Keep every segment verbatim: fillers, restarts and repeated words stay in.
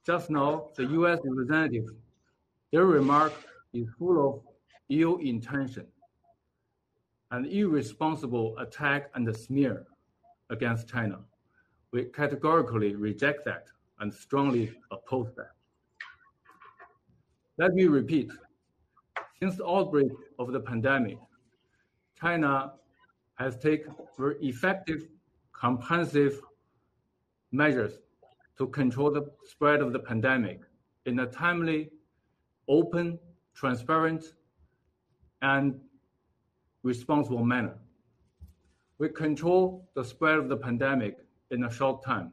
Just now, the U S representative, their remark is full of ill intention and irresponsible attack and smear against China. We categorically reject that and strongly oppose that. Let me repeat, since the outbreak of the pandemic, China has taken very effective, comprehensive measures to control the spread of the pandemic in a timely, open, transparent, and responsible manner. We control the spread of the pandemic in a short time.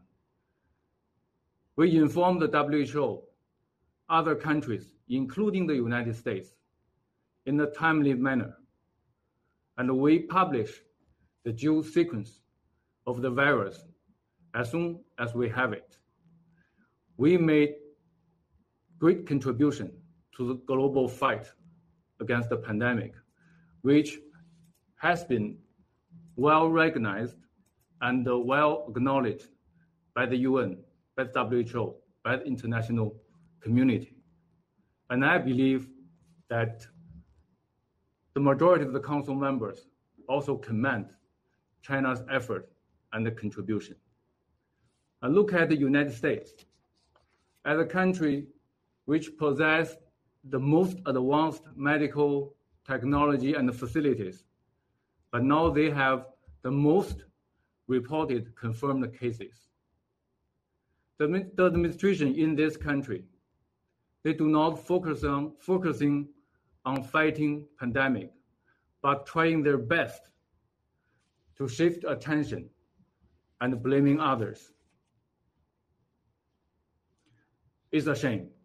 We inform the W H O, other countries, including the United States, in a timely manner. And we publish the gene sequence of the virus as soon as we have it. We made great contribution to the global fight against the pandemic, which has been well recognized and well acknowledged by the U N, by the W H O, by the international community. And I believe that the majority of the council members also commend China's effort and the contribution. And look at the United States. As a country which possesses the most advanced medical technology and facilities, but now they have the most reported confirmed cases. The, the administration in this country, they do not focus on focusing on fighting pandemic, but trying their best to shift attention and blaming others. It's a shame.